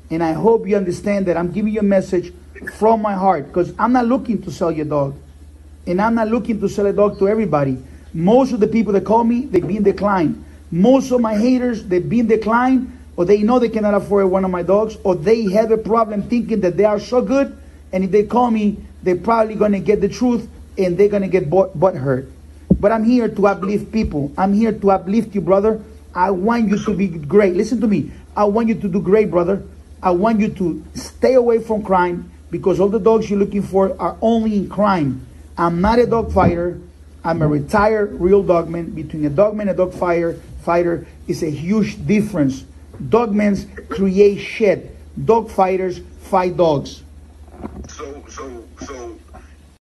And I hope you understand that I'm giving you a message from my heart, because I'm not looking to sell your dog. And I'm not looking to sell a dog to everybody. Most of the people that call me, they've been declined. Most of my haters, they've been declined, or they know they cannot afford one of my dogs, or they have a problem thinking that they are so good, and if they call me, they're probably going to get the truth, and they're going to get butt hurt. But I'm here to uplift people. I'm here to uplift you, brother. I want you to be great. Listen to me. I want you to do great, brother. I want you to stay away from crime, because all the dogs you're looking for are only in crime. I'm not a dog fighter. I'm a retired real dogman. Between a dogman and a dog fighter is a huge difference. Dogmen create shit. Dog fighters fight dogs. So